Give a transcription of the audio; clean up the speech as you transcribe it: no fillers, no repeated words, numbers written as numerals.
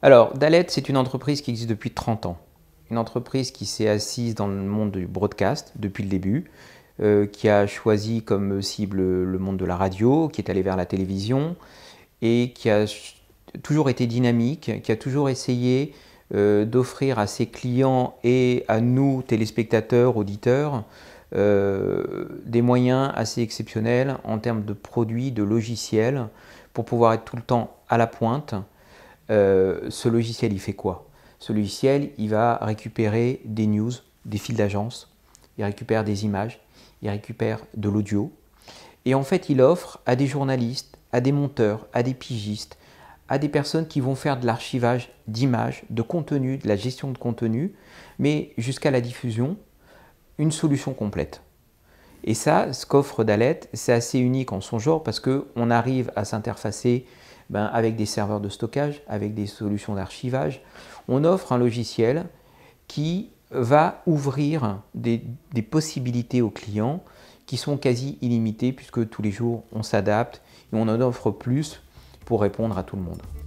Alors, Dalet, c'est une entreprise qui existe depuis 30 ans. Une entreprise qui s'est assise dans le monde du broadcast depuis le début, qui a choisi comme cible le monde de la radio, qui est allé vers la télévision et qui a toujours été dynamique, qui a toujours essayé d'offrir à ses clients et à nous, téléspectateurs, auditeurs, des moyens assez exceptionnels en termes de produits, de logiciels, pour pouvoir être tout le temps à la pointe. Ce logiciel, il fait quoi? Ce logiciel, il va récupérer des news, des fils d'agence, il récupère des images, il récupère de l'audio. Et en fait, il offre à des journalistes, à des monteurs, à des pigistes, à des personnes qui vont faire de l'archivage d'images, de contenu, de la gestion de contenu, mais jusqu'à la diffusion, une solution complète. Et ça, ce qu'offre Dalet, c'est assez unique en son genre parce qu'on arrive à s'interfacer avec des serveurs de stockage, avec des solutions d'archivage. On offre un logiciel qui va ouvrir des possibilités aux clients qui sont quasi illimitées puisque tous les jours on s'adapte et on en offre plus pour répondre à tout le monde.